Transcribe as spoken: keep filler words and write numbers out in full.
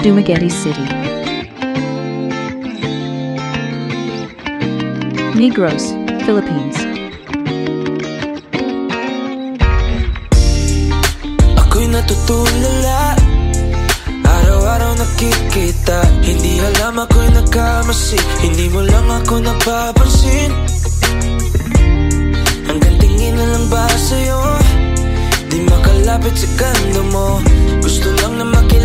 Dumaguete City. Negros, Philippines. Ako'y natutulala, araw-araw nakikita. Hindi alam ako'y nagkamasi, hindi mo lang ako napapansin. Hanggang tingin na lang ba sa'yo, di makalapit sa ganda mo. Gusto lang na makilala